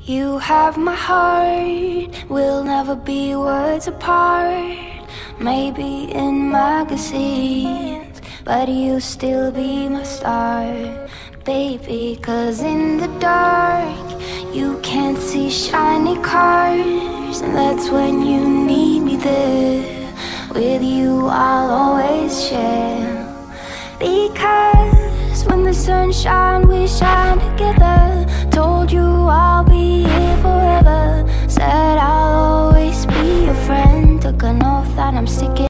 You have my heart, we'll never be words apart. Maybe in magazines, but you'll still be my star, baby. 'Cause in the dark, you can't see shiny cars, and that's when you need me there. With you I'll always share, because when the sun shines, we shine together. Told you I'll be here forever, said I'll always be your friend. Took an oath that I'm sticking